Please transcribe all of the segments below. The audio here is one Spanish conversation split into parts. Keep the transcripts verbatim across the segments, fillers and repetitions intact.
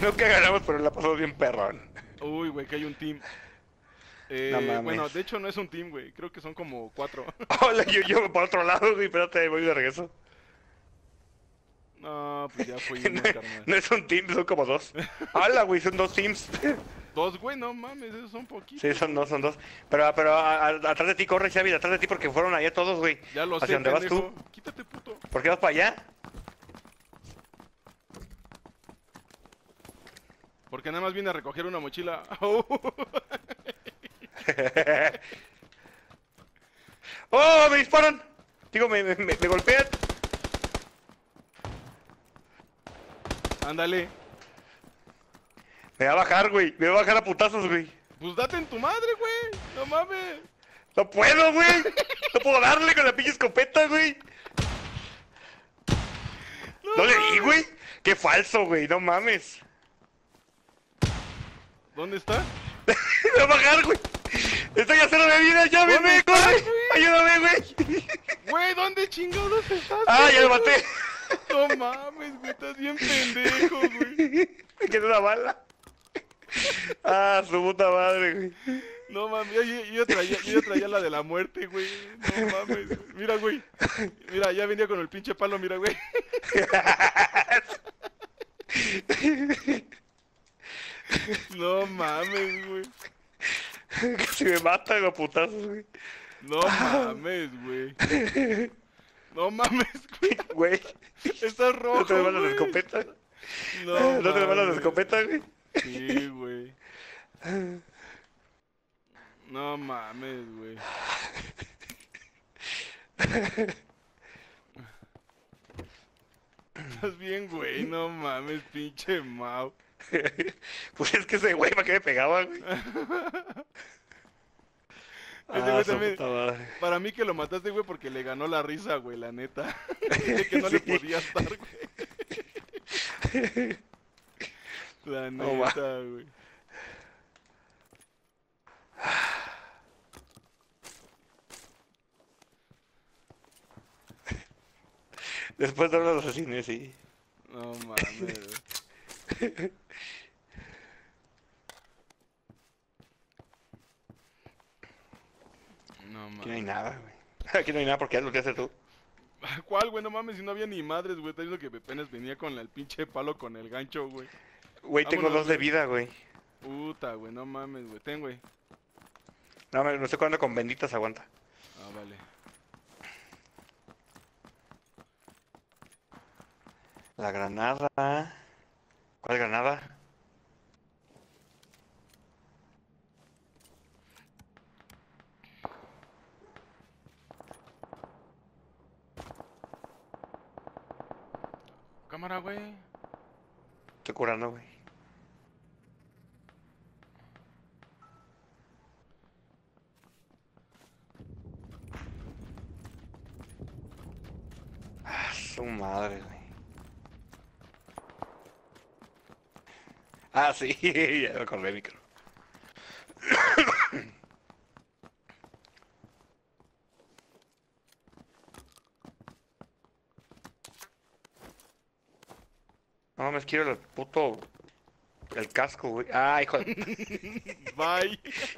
Nunca ganamos, pero la pasamos bien perrón. Uy, güey, que hay un team. No Eh, bueno, mames. de hecho no es un team, güey. Creo que son como cuatro. Hola, yo, yo por otro lado, güey, espérate, voy de regreso. No, pues ya No, fuimos, carnal. no es un team, son como dos. Hola, güey, son dos teams. Dos, güey, no mames, esos son Sí, poquitos, son güey. dos, son dos. Pero, pero a- a- atrás de ti corre, Xavi, atrás de ti porque fueron allá todos, güey. Ya lo ¿Hacia sé, dónde vas tú? pendejo. Quítate, puto. ¿Por qué vas para allá? Porque nada más vine a recoger una mochila. ¡Oh, me disparan! Digo, me, me, me- me golpean. Ándale. Me va a bajar, güey. Me va a bajar a putazos, güey. Pues date en tu madre, güey. No mames. No puedo, güey. No puedo darle con la pinche escopeta, güey. No No le di, mames. güey. Qué falso, güey. No mames. ¿Dónde está? Me va a bajar, güey. Estoy a cero de vida. Ya me ¿Dónde ve, estás, corre. güey? Ayúdame, güey. Güey, ¿dónde chingados estás, Ah, ya lo pendejo? maté. No mames, güey, estás bien pendejo, güey. Me quedó una bala. Ah, su puta madre, güey. No mames, yo, yo- yo traía, yo ya traía la de la muerte, güey. No mames, güey. Mira, güey. Mira, ya venía con el pinche palo, mira, güey. No mames, güey. Casi me matan a putazos, güey. No mames, güey. No mames, güey. Güey. Estás ¿No te rojo, balas de güey. escopeta? No ¿No te balas de mames. escopeta, güey? Sí, güey. No mames, güey. Estás bien, güey. No mames, pinche Mau. Pues es que ese güey, ¿para qué me pegaba, güey? Ese Ah, güey su también. puta madre. Para mí que lo mataste, güey, porque le ganó la risa, güey, la neta. De que no le Sí. podía estar, güey. La No, ma. neta, güey. Después de los asesinos, sí. No mames, güey. No Aquí no hay mames. nada, güey. Aquí no hay nada porque es lo que haces tú. ¿Cuál, güey? No mames, si no había ni madres, güey. Estás viendo que apenas venía con el pinche palo con el gancho, güey. Güey, tengo Vámonos, dos de güey. vida, güey. Puta, güey, no mames, güey. Ten, güey. No, me, no estoy jugando con benditas, aguanta. Ah, vale. La granada. ¿Cuál granada? Cámara, güey. Estoy curando, güey. Ah, su madre, güey. Ah, sí, ya me acordé, micro. No, me quiero el puto... El casco, güey. Ah, hijo de... Bye.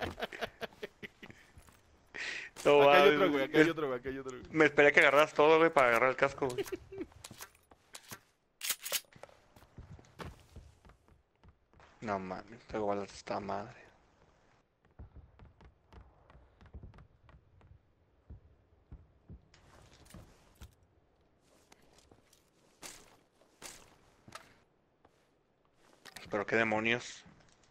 No, Acá hay mames, otro, güey. Acá Me, hay otro, güey. Acá hay otro, güey. me esperé que agarraras todo, güey, para agarrar el casco, güey. No mames, tengo balas de esta madre. Pero qué demonios.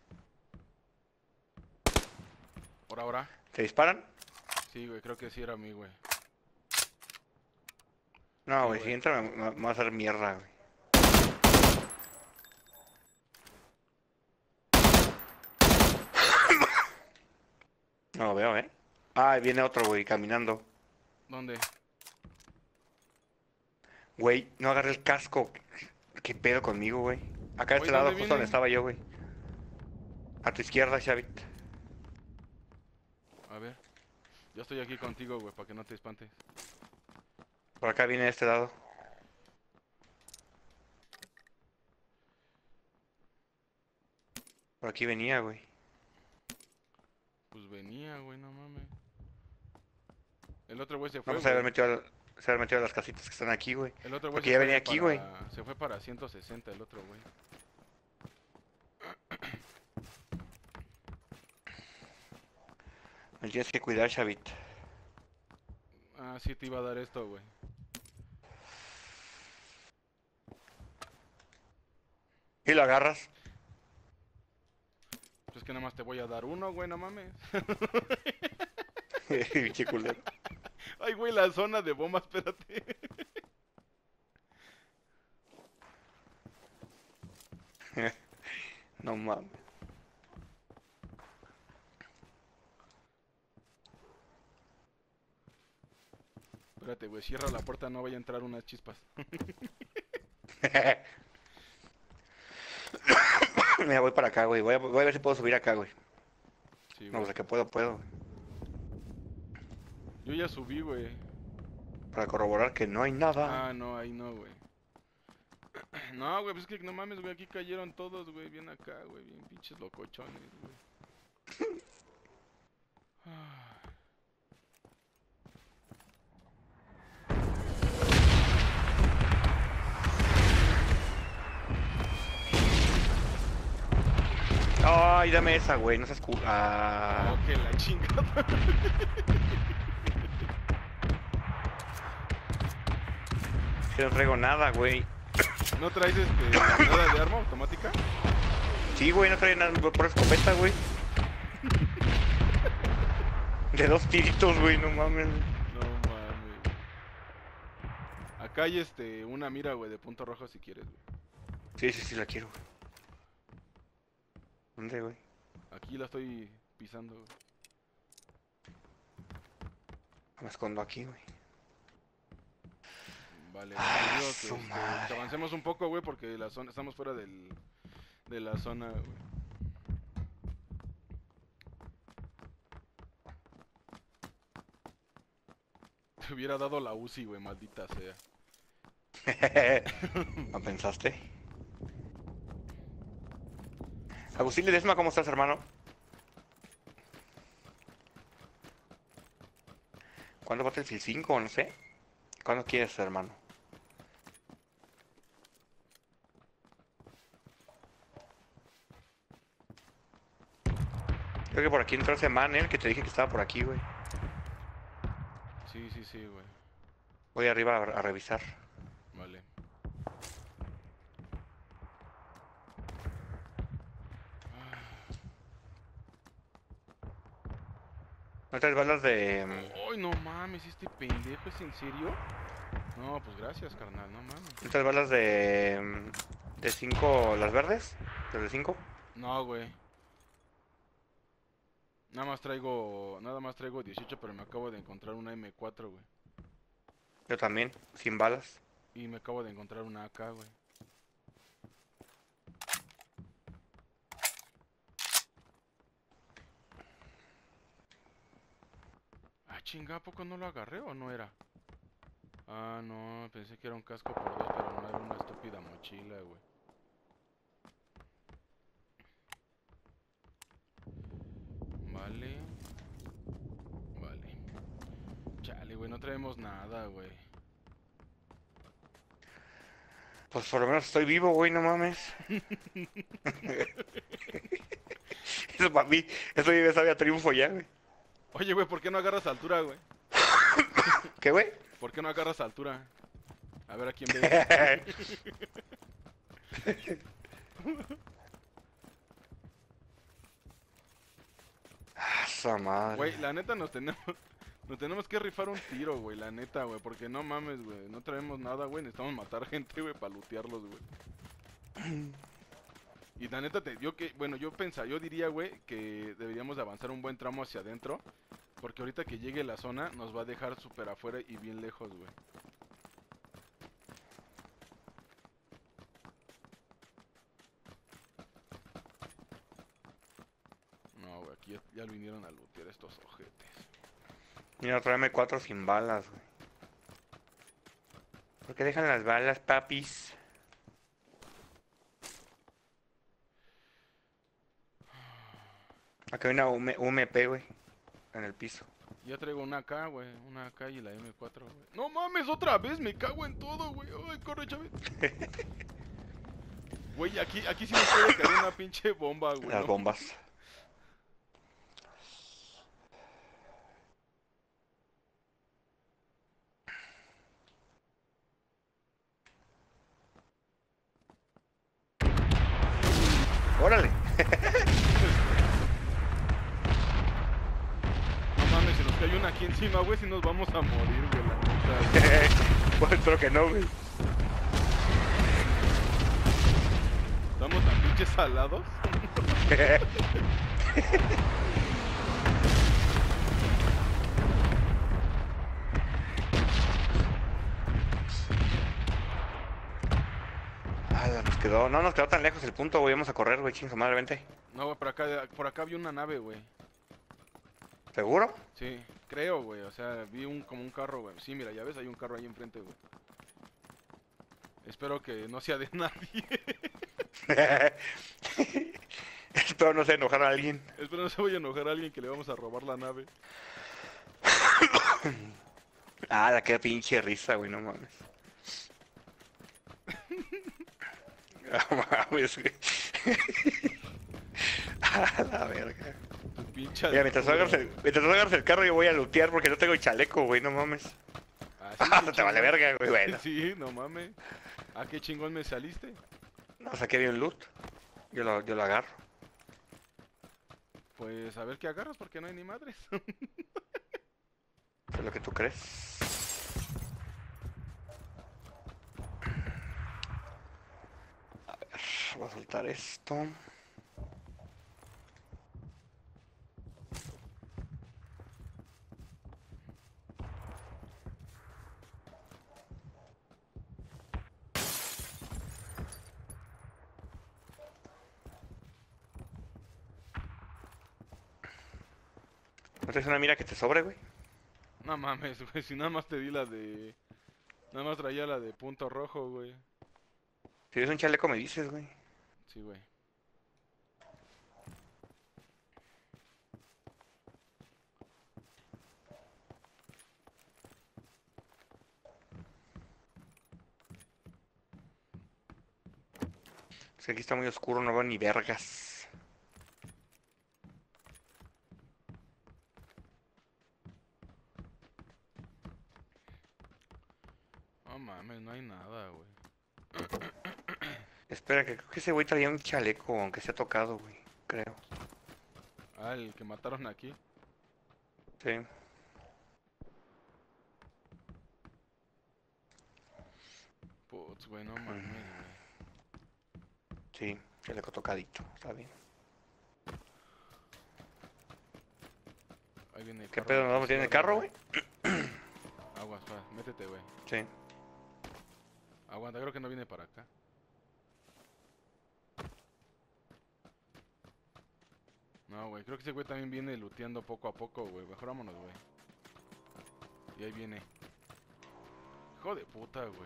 Por ahora. ¿Te disparan? Sí, güey. Creo que sí era mí, güey. No, Sí, güey, si güey. entra me, me- me va a hacer mierda, güey. No lo veo, ¿eh? Ah, viene otro, güey, caminando. ¿Dónde? Güey, no agarré el casco. ¿Qué pedo conmigo, güey? Acá de Güey, este lado, ¿dónde justo donde viene? estaba yo, güey. A tu izquierda, Xavit. A ver. Yo estoy aquí contigo, güey, para que no te espantes. Por acá viene de este lado. Por aquí venía, güey. Pues venía, güey, no mames. El otro güey se fue, Vamos a haber güey. metido, al- se haber metido a las casitas que están aquí, güey. El otro güey Porque se ya fue venía aquí, güey. para... Se fue para ciento sesenta el otro güey. Me tienes que cuidar, chavita. Ah, sí te iba a dar esto, güey. ¿Y lo agarras? Pues que nada más te voy a dar uno, güey, no mames. Pinche culero. Ay, güey, la zona de bomba, espérate. No mames. Espérate, güey, cierra la puerta, no vaya a entrar unas chispas. Mira, voy para acá, güey. Voy a, voy a ver si puedo subir acá, güey. Sí, No, güey. o sea que puedo, puedo. Yo ya subí, güey. Para corroborar que no hay nada. Ah, no, ahí no, güey. No, güey, pues es que no mames, güey, aquí cayeron todos, güey, bien acá, güey, bien pinches locochones, güey. Ah. Ay, dame esa, güey. No seas cu... Ah. Oh, que la chingada. Que no traigo nada, güey. ¿No traes este nada de arma automática? Sí, güey, no traigo nada por escopeta, güey. De dos tiritos, güey, no mames. No mames. Acá hay este una mira, güey, de punto rojo si quieres, güey. Sí, sí, sí, la quiero. ¿Dónde, güey? Aquí la estoy pisando, güey. Me escondo aquí, güey. Vale, Ah, te digo que, su este, madre. que avancemos un poco, güey, porque la zona, estamos fuera del, de la zona, güey. Te hubiera dado la U C I, güey, maldita sea. ¿No pensaste? Agustín Ledesma, ¿cómo estás, hermano? ¿Cuándo Battlefield cinco? No sé. ¿Cuándo quieres, hermano? Creo que por aquí entró ese man, el que te dije que estaba por aquí, güey. Sí, sí, sí, güey. Voy arriba a, a revisar. Vale. ¿No traes balas de...? Ay, no mames, este pendejo, ¿es en serio? No, pues gracias, carnal, no mames. ¿No traes balas de... de cinco, las verdes? ¿Las de cinco? No, güey. Nada más traigo, nada más traigo dieciocho, pero me acabo de encontrar una eme cuatro, güey. Yo también, sin balas. Y me acabo de encontrar una AK, güey. Ah, chinga, ¿a poco no lo agarré o no era? Ah, no, pensé que era un casco por dos, pero no era una estúpida mochila, güey. Vale. Vale. Chale, güey, no traemos nada, güey. Pues por lo menos estoy vivo, güey, no mames. Eso para mí, eso ya sabe a triunfo ya, güey. Oye, güey, ¿por qué no agarras altura, güey? ¿Qué, güey? ¿Por qué no agarras altura? A ver a quién ve. Ah, esa madre. Güey, la neta nos tenemos... Nos tenemos que rifar un tiro, güey, la neta, güey. Porque no mames, güey. No traemos nada, güey. Necesitamos matar gente, güey, para lootearlos, güey. Y la neta, te, yo que... Bueno, yo pensaba, yo diría, güey, que deberíamos de avanzar un buen tramo hacia adentro. Porque ahorita que llegue la zona, nos va a dejar súper afuera y bien lejos, güey. No, güey, aquí ya, ya vinieron a lootear estos ojetes. Mira, tráeme cuatro sin balas, güey. ¿Por qué dejan las balas, papis? Acá hay una U M U M P, güey. En el piso. Ya traigo una acá, güey. Una acá y la M cuatro, güey. No mames, otra vez me cago en todo, güey. Ay, corre, Chávez. Güey, aquí, aquí sí nos puede caer una pinche bomba, güey. Las ¿no? bombas. ¡Órale! No mames, se nos cayó una aquí encima, güey. Si nos vamos a morir, güey, la neta. Pues espero que no, güey. ¿Estamos tan pinches salados? Ah, nos quedó. No nos quedó tan lejos el punto, güey. Vamos a correr, güey. Chinga madre, vente. No, güey, por acá, por acá vi una nave, güey. ¿Seguro? Sí, creo, güey. O sea, vi un como un carro, güey. Sí, mira, ya ves, hay un carro ahí enfrente, güey. Espero que no sea de nadie. Espero no se enojar a alguien. Espero no se vaya a enojar a alguien que le vamos a robar la nave. Ah, la que pinche risa, güey, no mames. No mames, güey. A la verga. Tu pinche Mira, mientras tú agarras el, mientras tú agarras el carro yo voy a lootear porque no tengo chaleco, güey, no mames. Ah, Ah, sí, no te vale chingón. verga, güey, bueno. Sí, no mames. Ah, qué chingón me saliste. No, saqué bien loot. Yo lo, yo lo agarro. Pues a ver qué agarras porque no hay ni madres. ¿Qué es lo que tú crees? A ver, voy a soltar esto. ¿No tienes una mira que te sobre, güey? No mames, güey, si nada más te di la de... Nada más traía la de punto rojo, güey. Si ves un chaleco me dices, güey. Sí, güey. Es que aquí está muy oscuro, no veo ni vergas. No mames, no hay nada, güey. Espera, que creo que ese güey traía un chaleco, aunque se ha tocado, güey. Creo. Ah, el que mataron aquí. Sí. Putz, güey, no mames, güey. Sí, chaleco tocadito, está bien. Ahí viene el ¿Qué carro pedo? de ¿Nos vamos a ir en el policía, carro, güey? Aguas, pa, métete, güey. Sí. Aguanta, creo que no viene para acá. No, güey, creo que ese güey también viene looteando poco a poco, güey. Mejor vámonos, güey. Y ahí viene. Hijo de puta, güey.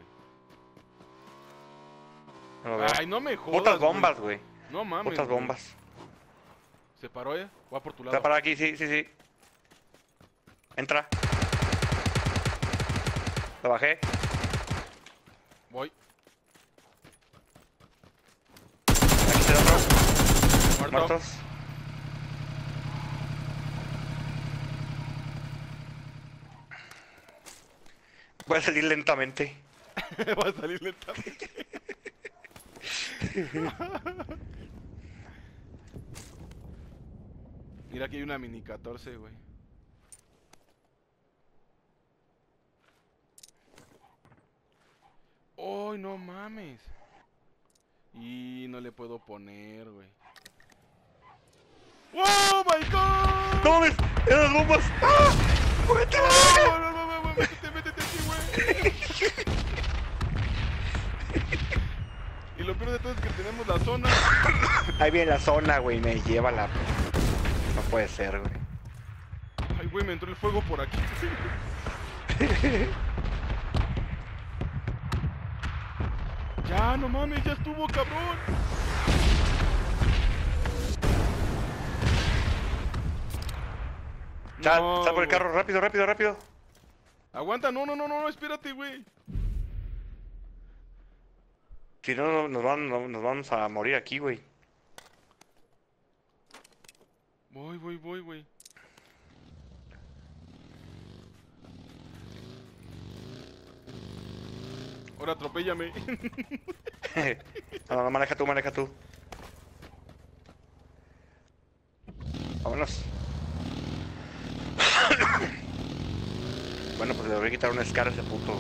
No lo veo. Ay, no me jodas, Putas güey. bombas, güey. No mames, Putas güey. bombas. Se paró, eh. Va por tu lado. Está parado aquí, sí, sí, sí. Entra. Lo bajé. Voy. Aquí está el otro. Muerto. Muertos. Voy a salir lentamente. Va a salir lentamente. Mira, aquí hay una mini catorce, güey. ¡Oh, no mames! Y no le puedo poner, güey. ¡Oh, my God! ¡No mames! ¡Eran las bombas! ¡Ah! ¡Muévete! ¡No, no, no, no, no! ¡Métete, métete aquí, güey! Y lo peor de todo es que tenemos la zona. Ahí viene la zona, güey. Me lleva la... No puede ser, güey. Ay, güey, me entró el fuego por aquí. Ya, no mames, ya estuvo, cabrón. Sal, No, sal por el güey. carro, rápido, rápido, rápido. Aguanta, no, no, no, no, no, espérate, güey. Si no, no, nos, van, no- nos vamos a morir aquí, güey. Voy, voy, voy, güey. Ahora atropéllame. No, no, maneja tú, maneja tú. Vámonos. Bueno, pues le voy a quitar una escara a ese puto.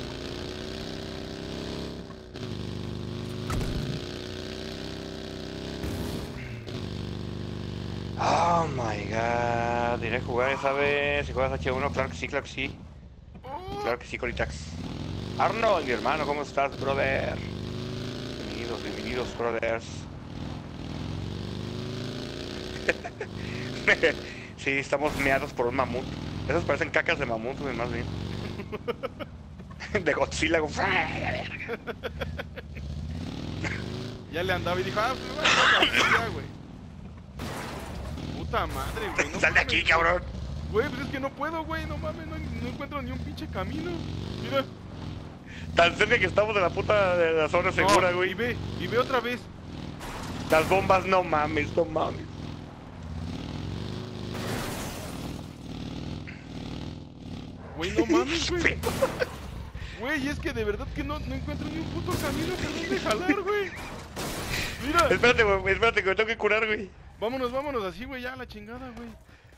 Oh my god. Iré a jugar esa vez. Si juegas H uno, claro que sí, claro que sí. Oh, Claro que sí, Coritax. Arnold, mi hermano, ¿cómo estás, brother? Bienvenidos, bienvenidos, brothers. Sí, estamos meados por un mamut. Esos parecen cacas de mamut, güey, más bien. De Godzilla, güey. ya le andaba y dijo, ah, pues me voy a hacer la policía, güey. Puta madre, güey. No Sal de aquí, mames, cabrón. güey, pues es que no puedo, güey. No mames, no, no encuentro ni un pinche camino. Mira. Tan cerca que estamos de la puta de la zona segura, No, güey. y ve, y ve otra vez. Las bombas, no mames, no mames. Güey, no mames, güey. Güey, es que de verdad que no, no encuentro ni un puto camino por donde jalar, güey. Mira. Espérate, güey, espérate, que me tengo que curar, güey. Vámonos, vámonos así, güey, ya a la chingada, güey.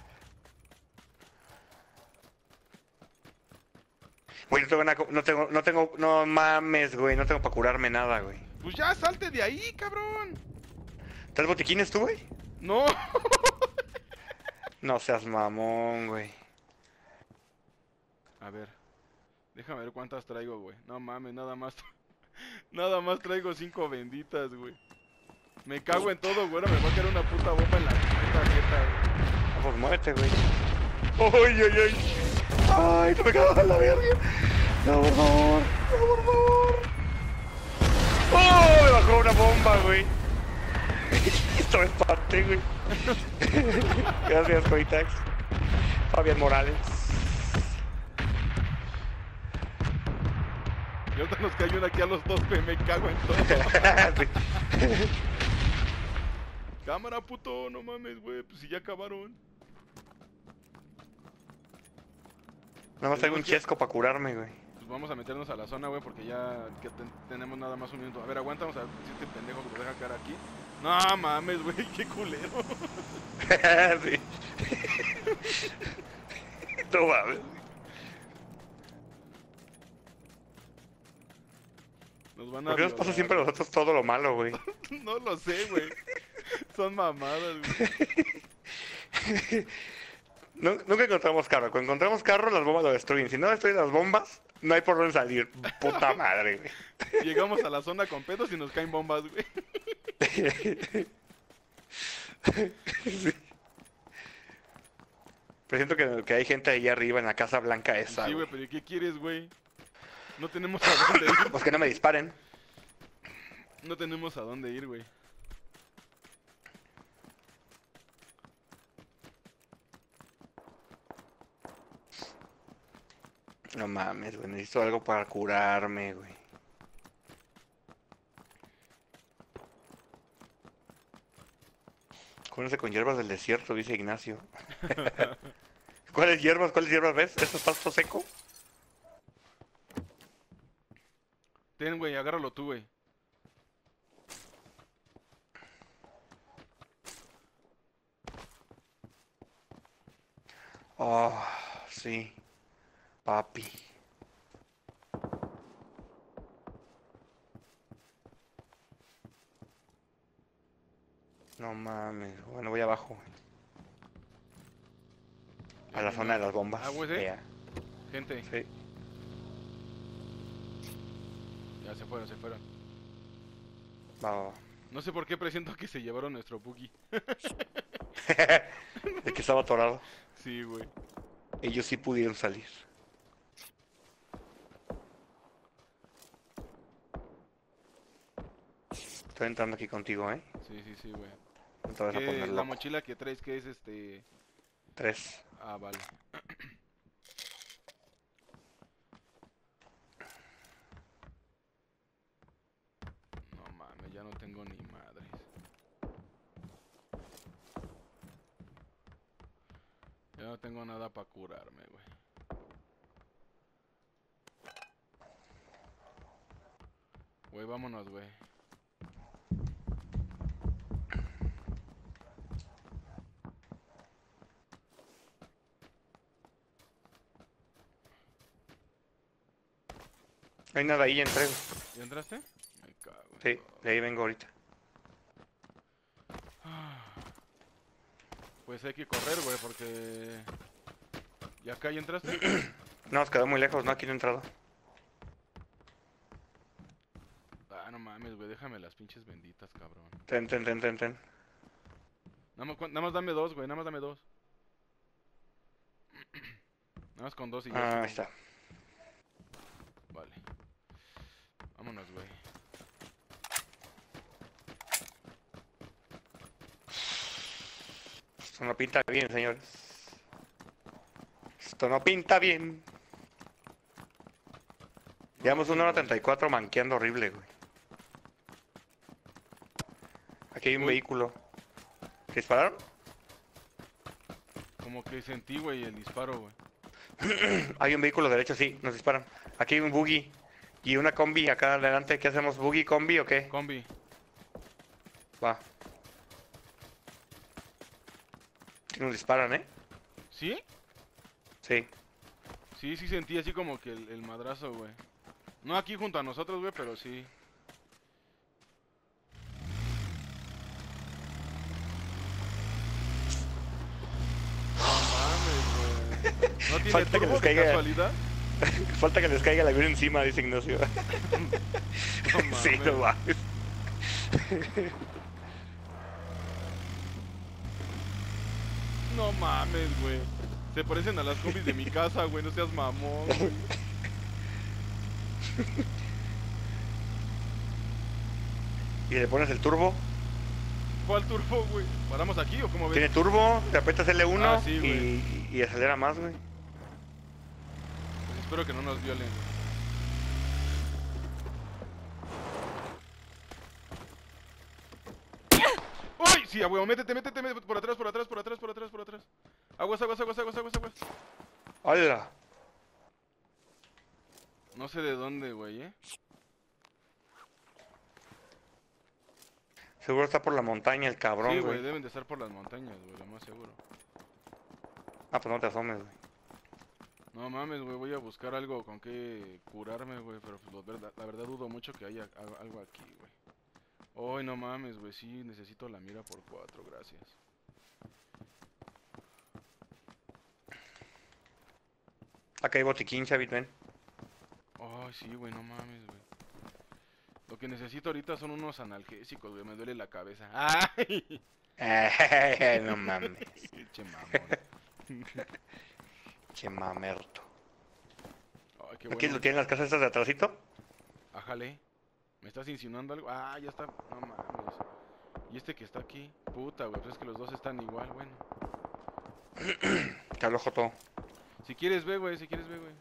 Güey, no tengo nada, no tengo, no tengo, no mames, güey, no tengo para curarme nada, güey. Pues ya, salte de ahí, cabrón. ¿Traes botiquines tú, güey? No. No seas mamón, güey. A ver. Déjame ver cuántas traigo, güey. No mames, nada más. Nada más traigo cinco benditas, güey. Me cago en todo, güey. Ahora me va a caer una puta bomba en la puta jeta, güey. Ah, pues muévete, güey. ¡Ay, ay, ay! ¡Ay, no me cago en la verga! ¡No, por favor! ¡No, por favor! ¡Oh! Me bajó una bomba, güey. Esto me espanté, güey. Gracias, Coitax. Fabián Morales. Y ahorita nos cayó una aquí a los dos, güey. Me cago en todo. Sí. Cámara, puto. No mames, güey. Pues si ya acabaron. Nada más traigo un Tenemos que- chesco para curarme, güey. Pues vamos a meternos a la zona, güey, porque ya que ten- tenemos nada más un minuto. A ver, aguanta, vamos a ver si este pendejo que lo deja caer aquí. No mames, güey, qué culero. Sí. No mames. Nos van a ¿Por qué nos pasa violar. siempre a nosotros todo lo malo, güey? No lo sé, güey. Son mamadas, güey. Nu- Nunca encontramos carro. Cuando encontramos carro, las bombas lo destruyen. Si no destruyen las bombas, no hay por dónde salir. Puta madre, güey. Llegamos a la zona con pedos y nos caen bombas, güey. Sí. Pero siento que, que hay gente ahí arriba en la Casa Blanca esa. Sí, güey. güey, pero ¿y qué quieres, güey? No tenemos a dónde ir. Pues que no me disparen. No tenemos a dónde ir, güey. No mames, güey. Necesito algo para curarme, güey. Cúrense con hierbas del desierto, dice Ignacio. ¿Cuáles hierbas? ¿Cuáles hierbas ves? ¿Esto es pasto seco? Ten, güey, agárralo tú, güey. Oh, sí. Papi. No mames. Bueno, voy abajo. A la zona de las bombas. Ah, güey, ¿sí? Ya. Gente, Sí. ya se fueron, se fueron. Va, va, va. No sé por qué presiento que se llevaron nuestro buggy. El que estaba atorado. Sí, güey. Ellos sí pudieron salir. Estoy entrando aquí contigo, ¿eh? Sí, sí, sí, güey. No te vas a Que poner la loco. mochila que traes, que es este... Tres. Ah, vale. No mames, ya no tengo ni madres. Ya no tengo nada para curarme, güey. Güey, vámonos, güey. No hay nada ahí, entrego. ¿Ya entraste? Me cago en Sí, todo. de ahí vengo ahorita. Pues hay que correr, güey, porque... ¿Y acá ya entraste? No, nos quedó muy lejos, no, aquí no he entrado. Ah, no mames, güey, déjame las pinches benditas, cabrón. Ten, ten, ten, ten, ten. Nada más, cuan- nada más dame dos, güey, nada más dame dos. Nada más con dos y ya. Ah, subo. ahí está. Vale. Vámonos, güey. Esto no pinta bien, señores. Esto no pinta bien. Llevamos una hora treinta y cuatro manqueando horrible, güey. Aquí hay un Uy. vehículo. ¿Te dispararon? Como que sentí, güey, el disparo, güey. Hay un vehículo derecho, sí, nos disparan. Aquí hay un buggy y una combi acá adelante. ¿Qué hacemos? ¿Buggy, combi o qué? Combi. Va. Sí, nos disparan, ¿eh? ¿Sí? Sí. Sí, sí sentí así como que el, el madrazo, güey. No aquí junto a nosotros, güey, pero sí. No mames, güey. ¿No tiene Falta que turbo les de caiga- casualidad? Falta que les caiga el avión encima, dice Ignacio. No mames. Sí, no mames. No mames, güey. Se parecen a las combis de mi casa, güey. No seas mamón, güey. Y le pones el turbo. ¿Cuál turbo, güey? ¿Paramos aquí o cómo ves? Tiene turbo, te aprietas L uno Ah, sí, y, y acelera más, güey. Pues espero que no nos violen. ¡Uy! Sí, a huevo, métete, métete, métete, por atrás, por atrás, por atrás, por atrás, por atrás. Aguas, aguas, aguas, aguas, aguas, aguas. ¡Hala! No sé de dónde, güey, eh. Seguro está por la montaña el Sí, cabrón, güey, güey. deben de estar por las montañas, güey, lo más seguro. Ah, pues no te asomes, güey. No mames, güey, voy a buscar algo con que curarme, güey, pero pues, la verdad, la verdad dudo mucho que haya a- algo aquí, güey. Ay, no mames, güey, sí, necesito la mira por cuatro, gracias. Acá hay botiquín, Chavit, ven. Ay, sí, güey, no mames, güey. Lo que necesito ahorita son unos analgésicos, güey, me duele la cabeza. ¡Ay! No mames. Che mamón. Che mamerto. Ay, qué ¿Aquí bueno. lo tienen las casas estas de atrásito? Ájale. ¿Me estás insinuando algo? Ah, ya está. No mames. Y este que está aquí. Puta, güey. Pues es que los dos están igual, bueno. Te hablo joto. Si quieres, ve, güey. Si quieres, ve, güey.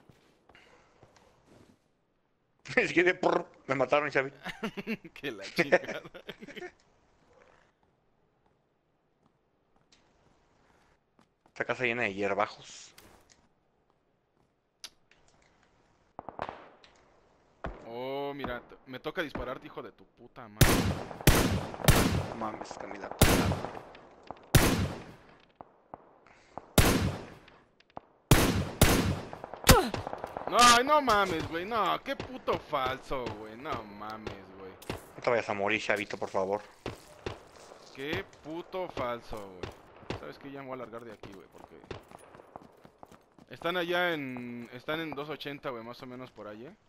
Es que de por... Me mataron, Chavit. Que la chingada. Esta casa llena de hierbajos. Oh, mira. t- Me toca dispararte, hijo de tu puta madre. No mames, Camila. No, ay, no mames, güey. No, qué puto falso, güey. No mames, güey. No te vayas a morir, Chavito, por favor. Qué puto falso, güey. ¿Sabes qué? Ya me voy a largar de aquí, güey, porque... Están allá en... Están en doscientos ochenta, güey, más o menos por ahí, ¿eh?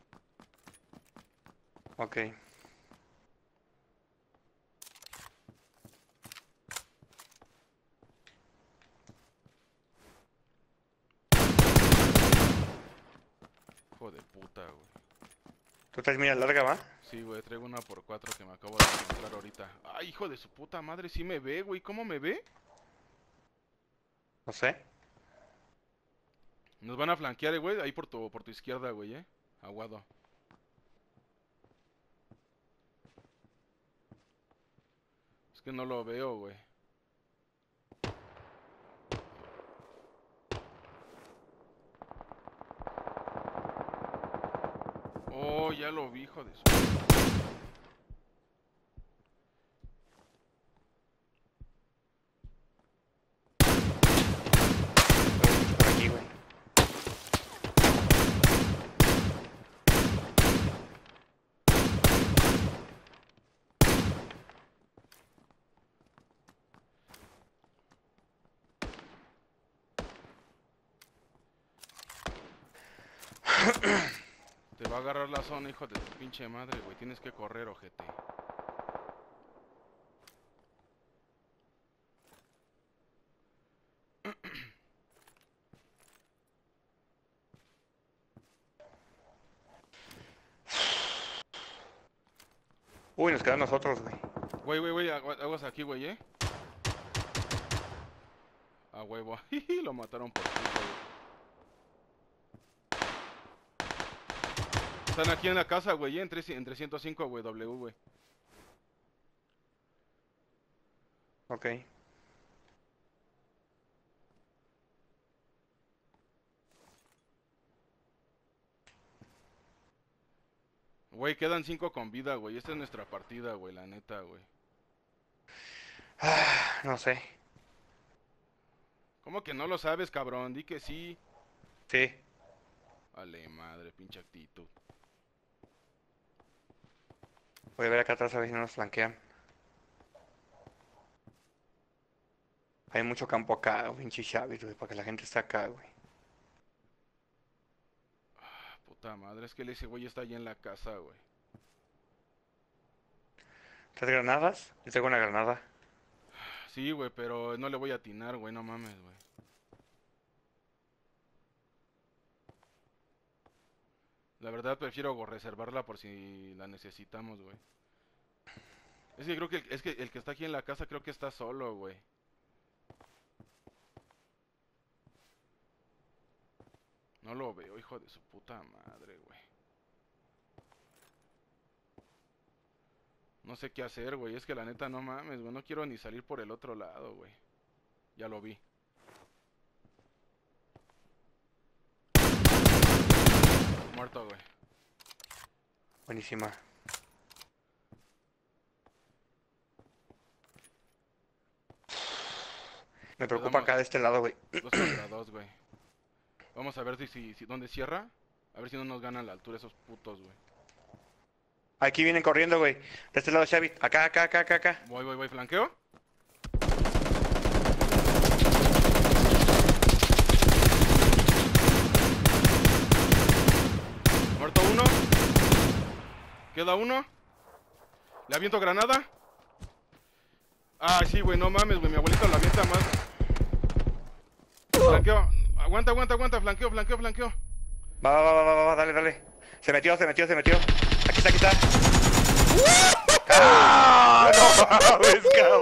Ok. Hijo de puta, güey. ¿Tú traes mira larga, va? Sí, güey, traigo una por cuatro que me acabo de encontrar ahorita. Ay, hijo de su puta madre, sí me ve, güey. ¿Cómo me ve? No sé. Nos van a flanquear, eh, güey, ahí por tu, por tu izquierda, güey, eh. Aguado. Es que no lo veo, güey. Oh, ya lo vi, hijo de su... Por aquí, güey. Te va a agarrar la zona, hijo de tu pinche madre, güey. Tienes que correr, ojete. Uy, nos quedan nosotros, güey. Güey, güey, güey, agu- aguas aquí, güey, eh. A huevo. Lo mataron por puto, güey. Están aquí en la casa, güey, eh, entre, entre ciento cinco, güey, W, güey. Ok. Güey, quedan cinco con vida, güey. Esta es nuestra partida, güey, la neta, güey. Ah, no sé. ¿Cómo que no lo sabes, cabrón? Di que sí. Sí. Vale, madre, pinche actitud. Voy a ver acá atrás a ver si no nos flanquean. Hay mucho campo acá, pinche Xavi, güey, para que la gente esté acá, güey. Puta madre, es que ese güey está allí en la casa, güey. ¿Tres granadas? Yo tengo una granada. Sí, güey, pero no le voy a atinar, güey, no mames, güey. La verdad prefiero go- reservarla por si la necesitamos, güey. Es que creo que el, es que el que está aquí en la casa creo que está solo, güey. No lo veo, hijo de su puta madre, güey. No sé qué hacer, güey. Es que la neta no mames, güey. No quiero ni salir por el otro lado, güey. Ya lo vi. Muerto, güey. Buenísima. Me preocupa Quedamos acá de este lado, güey. dos contra dos, güey. Vamos a ver si, si, si dónde cierra. A ver si no nos ganan la altura esos putos, güey. Aquí vienen corriendo, güey. De este lado, Xavi. Acá, acá, acá, acá, acá. Voy, voy, voy. ¿Flanqueo? Muerto uno. Queda uno. Le aviento granada. Ah, sí, güey, no mames, güey. Mi abuelito la avienta más. Flanqueo. Aguanta, aguanta, aguanta. Flanqueo, flanqueo, flanqueo. Va, va, va, va, va, va, dale, dale. Se metió, se metió, se metió. Aquí está, aquí está. ¡Ah! ¡No mames, cabrón!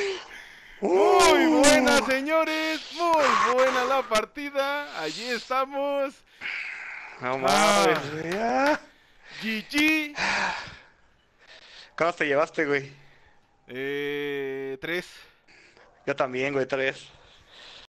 Muy buena, señores. Muy buena la partida. Allí estamos. No mames, güey. Ah. G G. ¿Cuántos te llevaste, güey? Eh, tres. Yo también, güey, tres.